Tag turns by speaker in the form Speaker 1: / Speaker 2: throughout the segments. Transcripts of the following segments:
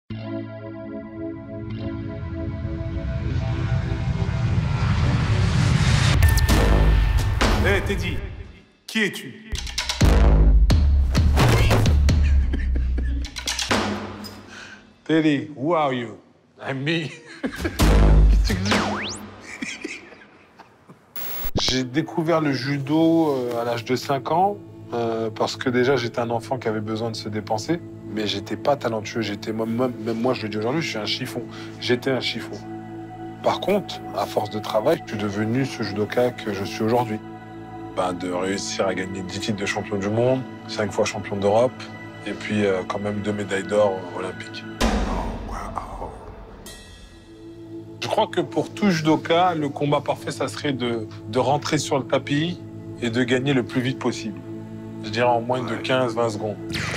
Speaker 1: Hey Teddy, qui es-tu? Teddy, who are you? I'm me. J'ai découvert le judo à l'âge de 5 ans parce que déjà j'étais un enfant qui avait besoin de se dépenser, mais j'étais pas talentueux. Même moi je le dis aujourd'hui, je suis un chiffon. J'étais un chiffon. Par contre, à force de travail, je suis devenu ce judoka que je suis aujourd'hui. De réussir à gagner 10 titres de champion du monde, 5 fois champion d'Europe, et puis quand même 2 médailles d'or olympiques. Oh, wow. Je crois que pour tout judoka, le combat parfait, ça serait de rentrer sur le tapis et de gagner le plus vite possible. Je dirais en moins de 15-20 secondes.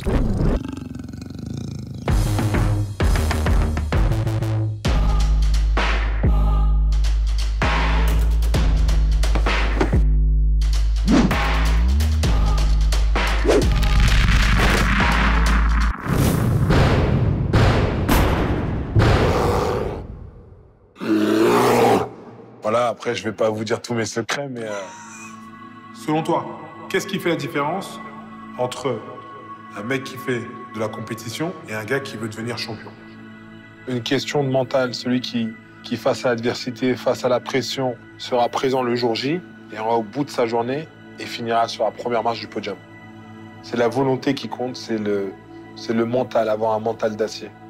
Speaker 1: Voilà, après, je vais pas vous dire tous mes secrets, mais... Selon toi, qu'est-ce qui fait la différence entre un mec qui fait de la compétition et un gars qui veut devenir champion? Une question de mental. Celui qui face à l'adversité, face à la pression, sera présent le jour J, et au bout de sa journée, et finira sur la première marche du podium. C'est la volonté qui compte, c'est le mental, avoir un mental d'acier.